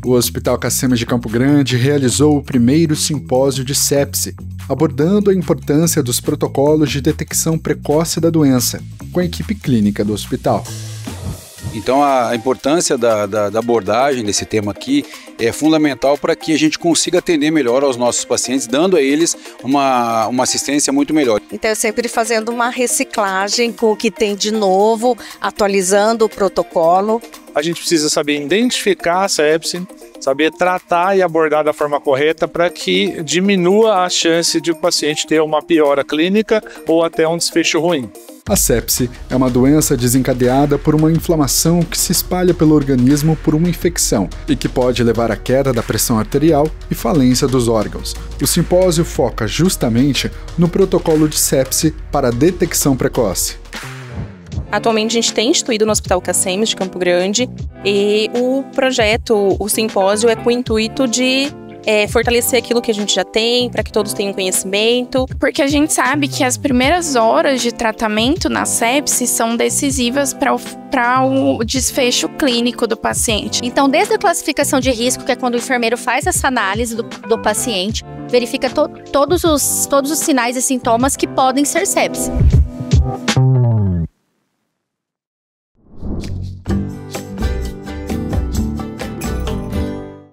O Hospital Cacemas de Campo Grande realizou o primeiro simpósio de sepse, abordando a importância dos protocolos de detecção precoce da doença, com a equipe clínica do hospital. Então a importância da abordagem desse tema aqui é fundamental para que a gente consiga atender melhor aos nossos pacientes, dando a eles uma assistência muito melhor. Então eu sempre fazendo uma reciclagem com o que tem de novo, atualizando o protocolo. A gente precisa saber identificar a sepse, saber tratar e abordar da forma correta para que diminua a chance de o paciente ter uma piora clínica ou até um desfecho ruim. A sepse é uma doença desencadeada por uma inflamação que se espalha pelo organismo por uma infecção e que pode levar à queda da pressão arterial e falência dos órgãos. O simpósio foca justamente no protocolo de sepse para a detecção precoce. Atualmente a gente tem instituído no Hospital Cacemas de Campo Grande e o projeto, o simpósio é com o intuito de fortalecer aquilo que a gente já tem, para que todos tenham conhecimento. Porque a gente sabe que as primeiras horas de tratamento na sepse são decisivas para o desfecho clínico do paciente. Então, desde a classificação de risco, que é quando o enfermeiro faz essa análise do paciente, verifica todos os sinais e sintomas que podem ser sepse.